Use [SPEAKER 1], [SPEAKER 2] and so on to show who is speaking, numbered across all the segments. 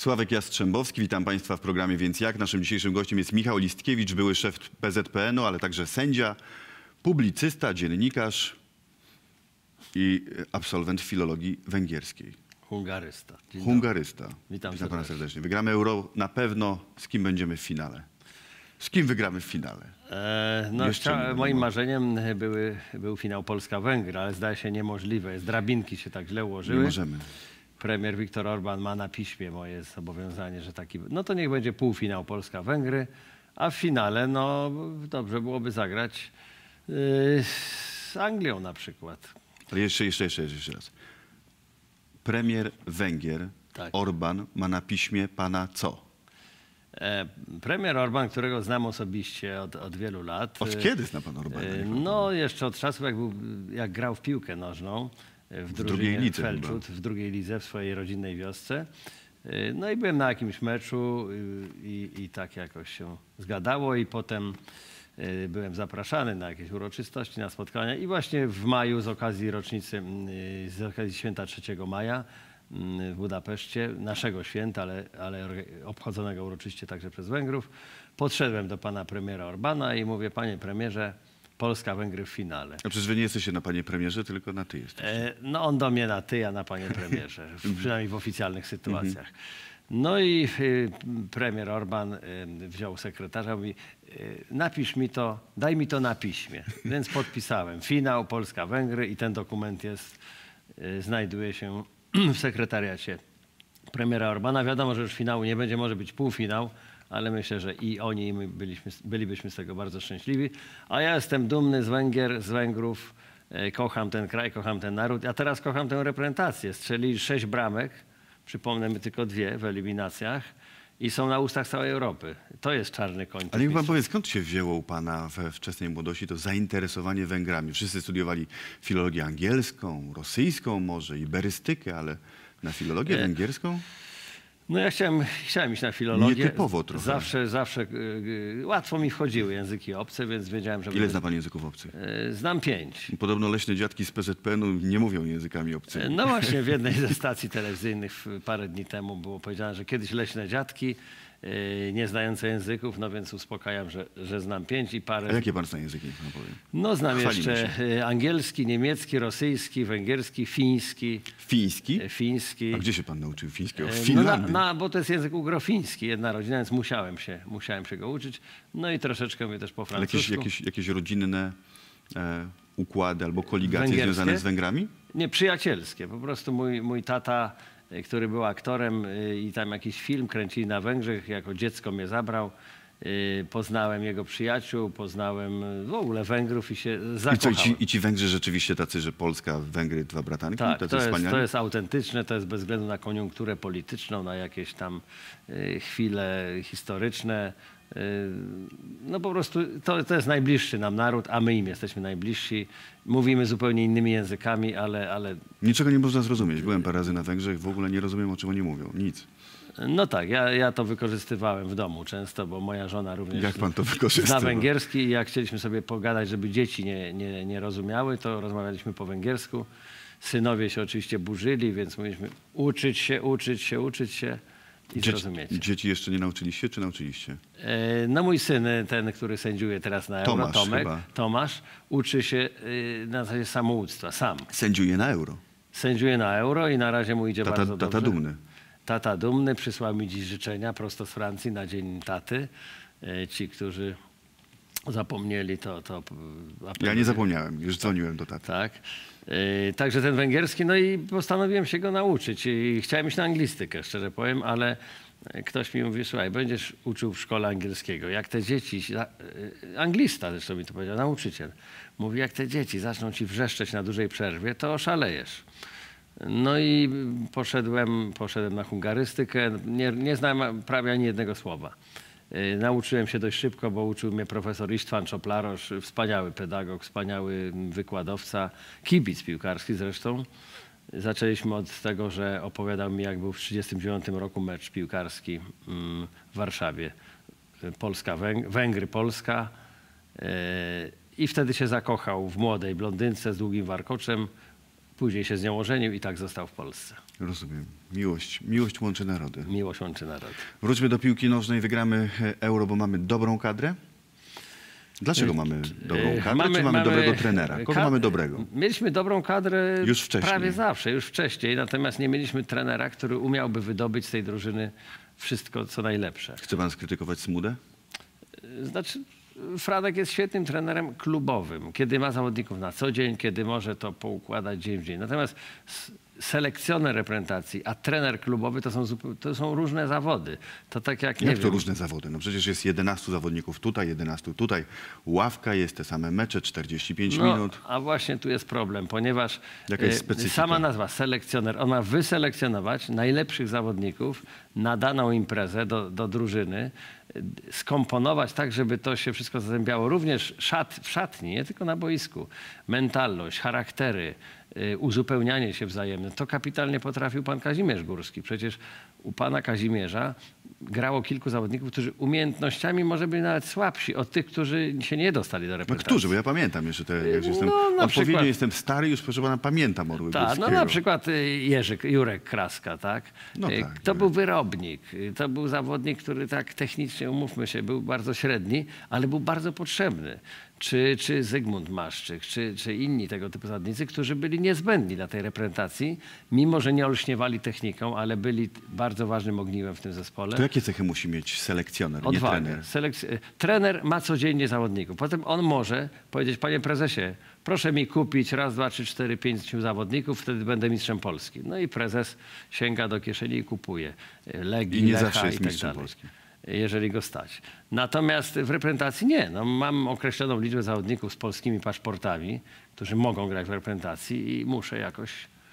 [SPEAKER 1] Sławek Jastrzębowski, witam Państwa w programie Więc Jak. Naszym dzisiejszym gościem jest Michał Listkiewicz, były szef PZPN-u, ale także sędzia, publicysta, dziennikarz i absolwent filologii węgierskiej.
[SPEAKER 2] Hungarysta.
[SPEAKER 1] Hungarysta.
[SPEAKER 2] Witam
[SPEAKER 1] Pana serdecznie. Wygramy Euro na pewno. Z kim będziemy w finale? Z kim wygramy w finale?
[SPEAKER 2] Moim marzeniem był finał Polska-Węgry, ale zdaje się niemożliwe. Z drabinki się tak źle ułożyły.
[SPEAKER 1] Nie możemy.
[SPEAKER 2] Premier Viktor Orbán ma na piśmie moje zobowiązanie, że taki... No to niech będzie półfinał Polska-Węgry, a w finale no dobrze byłoby zagrać z Anglią na przykład.
[SPEAKER 1] Ale jeszcze raz. Premier Węgier,
[SPEAKER 2] Tak.
[SPEAKER 1] Orbán, ma na piśmie pana co?
[SPEAKER 2] Premier Orbán, którego znam osobiście od wielu lat.
[SPEAKER 1] Od kiedy zna pan Orbána?
[SPEAKER 2] No jeszcze od czasów, jak grał w piłkę nożną w drugiej lidze Felczut, w drugiej lidze w swojej rodzinnej wiosce. No i byłem na jakimś meczu i tak jakoś się zgadało i potem byłem zapraszany na jakieś uroczystości, na spotkania i właśnie w maju z okazji rocznicy, z okazji święta 3 maja w Budapeszcie, naszego święta, ale obchodzonego uroczyście także przez Węgrów, podszedłem do pana premiera Orbána i mówię: panie premierze, Polska-Węgry w finale.
[SPEAKER 1] A przecież wy nie jesteście na panie premierze, tylko na ty jesteście.
[SPEAKER 2] No on do mnie na ty, a na panie premierze, przynajmniej w oficjalnych sytuacjach. No i premier Orbán wziął sekretarza, mówi: napisz mi to, daj mi to na piśmie. Więc podpisałem. Finał Polska-Węgry i ten dokument znajduje się w sekretariacie premiera Orbána. Wiadomo, że już finału nie będzie, może być półfinał, ale myślę, że i oni, i my bylibyśmy z tego bardzo szczęśliwi. A ja jestem dumny z Węgier, z Węgrów. Kocham ten kraj, kocham ten naród, a teraz kocham tę reprezentację. Strzelili 6 bramek, przypomnę, my tylko 2 w eliminacjach i są na ustach całej Europy. To jest czarny koń.
[SPEAKER 1] Ale niech pan powie, skąd się wzięło u pana we wczesnej młodości to zainteresowanie Węgrami? Wszyscy studiowali filologię angielską, rosyjską może, iberystykę, ale na filologię węgierską?
[SPEAKER 2] No ja chciałem iść na filologię.
[SPEAKER 1] Nietypowo trochę.
[SPEAKER 2] Zawsze łatwo mi wchodziły języki obce, więc wiedziałem, że...
[SPEAKER 1] Ile zna pan języków obcych?
[SPEAKER 2] Znam 5.
[SPEAKER 1] Podobno leśne dziadki z PZPN-u nie mówią językami obcymi.
[SPEAKER 2] No właśnie, w jednej ze stacji telewizyjnych parę dni temu było powiedziane, że kiedyś leśne dziadki, nie znające języków, no więc uspokajam, że znam 5 i parę...
[SPEAKER 1] A jakie pan zna języki, pan powie?
[SPEAKER 2] No znam
[SPEAKER 1] Chwalimy
[SPEAKER 2] jeszcze angielski, niemiecki, rosyjski, węgierski, fiński.
[SPEAKER 1] Fiński?
[SPEAKER 2] Fiński.
[SPEAKER 1] A gdzie się pan nauczył fińskiego? W Finlandii?
[SPEAKER 2] Bo to jest język ugrofiński, jedna rodzina, więc musiałem się go uczyć. No i troszeczkę mnie też po francusku.
[SPEAKER 1] Jakieś rodzinne układy albo koligacje związane z Węgrami?
[SPEAKER 2] Nie, przyjacielskie. Po prostu mój tata, który był aktorem i tam jakiś film kręcili na Węgrzech, jako dziecko mnie zabrał. Poznałem jego przyjaciół, poznałem w ogóle Węgrów i się zakochałem.
[SPEAKER 1] I ci Węgrzy rzeczywiście tacy, że Polska, Węgry, 2 bratanki?
[SPEAKER 2] Tak,
[SPEAKER 1] to
[SPEAKER 2] jest autentyczne, to jest bez względu na koniunkturę polityczną, na jakieś tam chwile historyczne. No po prostu to jest najbliższy nam naród, a my im jesteśmy najbliżsi. Mówimy zupełnie innymi językami, ale...
[SPEAKER 1] Niczego nie można zrozumieć. Byłem parę razy na Węgrzech, w ogóle nie rozumiem, o czym oni mówią. Nic.
[SPEAKER 2] No tak, ja to wykorzystywałem w domu często, bo moja żona również
[SPEAKER 1] Jak pan to wykorzystywał?
[SPEAKER 2] zna węgierski i jak chcieliśmy sobie pogadać, żeby dzieci nie rozumiały, to rozmawialiśmy po węgiersku. Synowie się oczywiście burzyli, więc mówiliśmy uczyć się i zrozumieć.
[SPEAKER 1] Dzieci jeszcze nie nauczyliście, czy nauczyliście?
[SPEAKER 2] No mój syn, ten, który sędziuje teraz na Euro, Tomasz, uczy się na zasadzie samouctwa, sam.
[SPEAKER 1] Sędziuje na Euro.
[SPEAKER 2] Sędziuje na Euro i na razie mu idzie bardzo dobrze.
[SPEAKER 1] Tata dumny.
[SPEAKER 2] Tata dumny, przysłał mi dziś życzenia prosto z Francji na Dzień Taty. Ci, którzy zapomnieli, to
[SPEAKER 1] ja nie zapomniałem, już dzwoniłem do taty.
[SPEAKER 2] Tak. Także ten węgierski, no i postanowiłem się go nauczyć. I chciałem iść na anglistykę, szczerze powiem, ale ktoś mi mówi: słuchaj, będziesz uczył w szkole angielskiego. Jak te dzieci, anglista zresztą mi to powiedział, nauczyciel, mówi: jak te dzieci zaczną ci wrzeszczeć na dużej przerwie, to oszalejesz. No i poszedłem na hungarystykę. Nie znałem prawie ani jednego słowa. Nauczyłem się dość szybko, bo uczył mnie profesor Istvan Csoplaros, wspaniały pedagog, wspaniały wykładowca, kibic piłkarski zresztą. Zaczęliśmy od tego, że opowiadał mi, jak był w 1939 roku mecz piłkarski w Warszawie. Węgry-Polska. I wtedy się zakochał w młodej blondynce z długim warkoczem. Później się z nią ożenił i tak został w Polsce.
[SPEAKER 1] Rozumiem. Miłość łączy narody.
[SPEAKER 2] Miłość łączy narody.
[SPEAKER 1] Wróćmy do piłki nożnej. Wygramy Euro, bo mamy dobrą kadrę? Dlaczego mamy dobrą kadrę, czy mamy dobrego trenera? Kogo mamy dobrego?
[SPEAKER 2] Mieliśmy dobrą kadrę
[SPEAKER 1] Już wcześniej.
[SPEAKER 2] prawie zawsze, już wcześniej. Natomiast nie mieliśmy trenera, który umiałby wydobyć z tej drużyny wszystko, co najlepsze.
[SPEAKER 1] Chce pan skrytykować Smudę?
[SPEAKER 2] Znaczy, Franek jest świetnym trenerem klubowym, kiedy ma zawodników na co dzień, kiedy może to poukładać dzień w dzień. Natomiast selekcjoner reprezentacji, a trener klubowy to są różne zawody. To tak jak, nie
[SPEAKER 1] Jak to
[SPEAKER 2] wiem,
[SPEAKER 1] różne zawody? No przecież jest 11 zawodników tutaj, 11 tutaj. Ławka jest, te same mecze, 45 minut.
[SPEAKER 2] A właśnie tu jest problem, ponieważ
[SPEAKER 1] Jaka jest specyfika?
[SPEAKER 2] sama nazwa selekcjoner, on ma wyselekcjonować najlepszych zawodników na daną imprezę do drużyny, skomponować tak, żeby to się wszystko zazębiało. Również w szatni, nie tylko na boisku. Mentalność, charaktery, uzupełnianie się wzajemne. To kapitalnie potrafił pan Kazimierz Górski. Przecież u pana Kazimierza grało kilku zawodników, którzy umiejętnościami może byli nawet słabsi od tych, którzy się nie dostali do
[SPEAKER 1] No
[SPEAKER 2] reprezentacji.
[SPEAKER 1] którzy? Bo ja pamiętam jeszcze, odpowiednio jestem stary, już proszę pana pamiętam Orły
[SPEAKER 2] Tak,
[SPEAKER 1] Górskiego.
[SPEAKER 2] no na przykład Jurek Kraska, tak?
[SPEAKER 1] No tak,
[SPEAKER 2] To
[SPEAKER 1] Jurek.
[SPEAKER 2] był wyrobnik, to był zawodnik, który tak technicznie, umówmy się, był bardzo średni, ale był bardzo potrzebny. Czy Zygmunt Maszczyk, czy inni tego typu zawodnicy, którzy byli niezbędni dla tej reprezentacji, mimo że nie olśniewali techniką, ale byli bardzo ważnym ogniwem w tym zespole.
[SPEAKER 1] To jakie cechy musi mieć selekcjoner, nie trener?
[SPEAKER 2] Trener ma codziennie zawodników. Potem on może powiedzieć, panie prezesie, proszę mi kupić 1, 2, 3, 4, 5 zawodników, wtedy będę mistrzem Polski. No i prezes sięga do kieszeni i kupuje Legii,
[SPEAKER 1] I nie
[SPEAKER 2] Lecha
[SPEAKER 1] zawsze jest
[SPEAKER 2] i tak
[SPEAKER 1] mistrzem
[SPEAKER 2] dalej,
[SPEAKER 1] Polski.
[SPEAKER 2] jeżeli go stać. Natomiast w reprezentacji nie. No, mam określoną liczbę zawodników z polskimi paszportami, którzy mogą grać w reprezentacji i muszę jakoś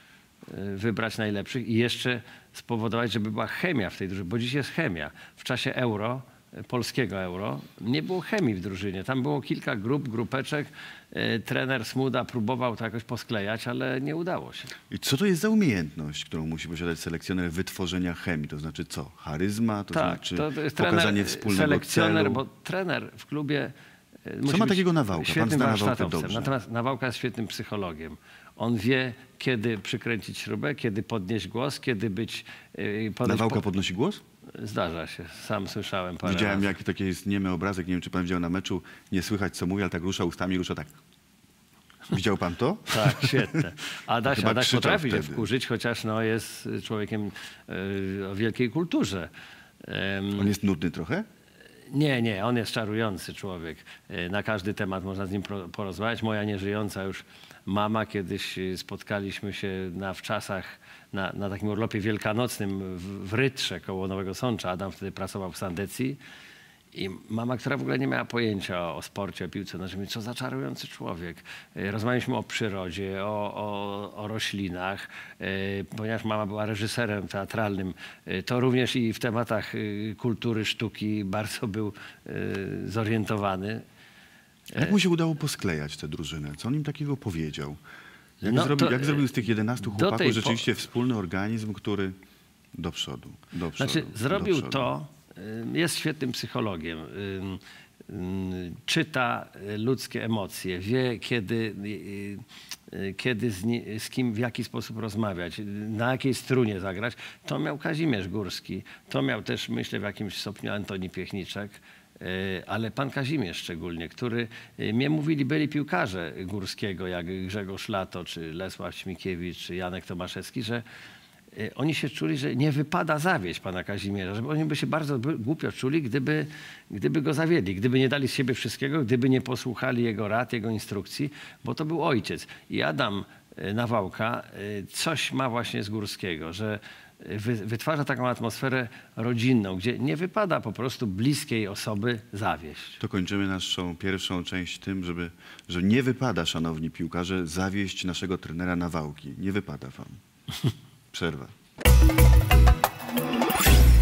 [SPEAKER 2] wybrać najlepszych i jeszcze spowodować, żeby była chemia w tej drużynie, bo dziś jest chemia. W czasie Euro, polskiego Euro, nie było chemii w drużynie. Tam było kilka grupeczek. Trener Smuda próbował to jakoś posklejać, ale nie udało się.
[SPEAKER 1] I co to jest za umiejętność, którą musi posiadać selekcjoner wytworzenia chemii? To znaczy co? Charyzma? To znaczy
[SPEAKER 2] to jest
[SPEAKER 1] pokazanie
[SPEAKER 2] trener,
[SPEAKER 1] wspólnego
[SPEAKER 2] selekcjoner,
[SPEAKER 1] celu?
[SPEAKER 2] bo trener w klubie
[SPEAKER 1] Co ma takiego Nawałka? Pan
[SPEAKER 2] świetnym
[SPEAKER 1] zna Nawałkę
[SPEAKER 2] warsztatowcem.
[SPEAKER 1] dobrze.
[SPEAKER 2] Natomiast Nawałka jest świetnym psychologiem. On wie, kiedy przykręcić śrubę, kiedy podnieść głos, kiedy być...
[SPEAKER 1] Nawałka podnosi głos?
[SPEAKER 2] Zdarza się. Sam słyszałem parę
[SPEAKER 1] Widziałem,
[SPEAKER 2] razy.
[SPEAKER 1] jak taki jest niemy obrazek, nie wiem, czy pan widział na meczu, nie słychać, co mówi, ale tak rusza ustami, rusza tak. Widział pan to?
[SPEAKER 2] Tak, świetne. Adaś
[SPEAKER 1] Chyba krzyczał
[SPEAKER 2] potrafi się
[SPEAKER 1] wtedy.
[SPEAKER 2] wkurzyć, chociaż no, jest człowiekiem o wielkiej kulturze.
[SPEAKER 1] On jest nudny trochę?
[SPEAKER 2] Nie, on jest czarujący człowiek. Na każdy temat można z nim porozmawiać. Moja nieżyjąca już mama, kiedyś spotkaliśmy się na wczasach na takim urlopie wielkanocnym w Rytrze koło Nowego Sącza. Adam wtedy pracował w Sandecji. I mama, która w ogóle nie miała pojęcia o sporcie, o piłce nożnej, mówi, co za czarujący człowiek. Rozmawialiśmy o przyrodzie, o roślinach, ponieważ mama była reżyserem teatralnym, to również i w tematach kultury, sztuki bardzo był zorientowany.
[SPEAKER 1] Jak mu się udało posklejać tę drużynę? Co on im takiego powiedział? Jak,
[SPEAKER 2] No to,
[SPEAKER 1] jak zrobił z tych 11
[SPEAKER 2] do
[SPEAKER 1] chłopaków
[SPEAKER 2] tej
[SPEAKER 1] rzeczywiście wspólny organizm, który do przodu, do przodu.
[SPEAKER 2] Znaczy zrobił
[SPEAKER 1] do przodu.
[SPEAKER 2] to, jest świetnym psychologiem, czyta ludzkie emocje, wie kiedy z kim, w jaki sposób rozmawiać, na jakiej strunie zagrać. To miał Kazimierz Górski, to miał też, myślę, w jakimś stopniu Antoni Piechniczek, ale pan Kazimierz szczególnie, który, mnie mówili, byli piłkarze Górskiego, jak Grzegorz Lato, czy Lesław Śmikiewicz, czy Janek Tomaszewski, że oni się czuli, że nie wypada zawieść pana Kazimierza, że oni by się bardzo głupio czuli, gdyby go zawiedli, gdyby nie dali z siebie wszystkiego, gdyby nie posłuchali jego rad, jego instrukcji, bo to był ojciec. I Adam Nawałka coś ma właśnie z Górskiego, że wytwarza taką atmosferę rodzinną, gdzie nie wypada po prostu bliskiej osoby zawieść.
[SPEAKER 1] To kończymy naszą pierwszą część tym, że nie wypada, szanowni piłkarze, zawieść naszego trenera Nawałki. Nie wypada wam. Przerwa.